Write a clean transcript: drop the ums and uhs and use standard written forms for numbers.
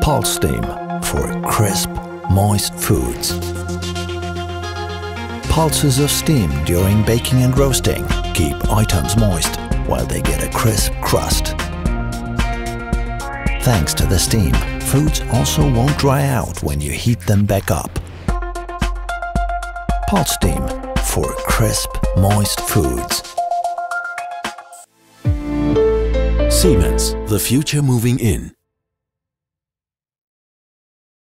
Pulse Steam for crisp, moist foods. Pulses of steam during baking and roasting keep items moist while they get a crisp crust. Thanks to the steam, foods also won't dry out when you heat them back up. Pulse Steam for crisp, moist foods. Siemens, the future moving in.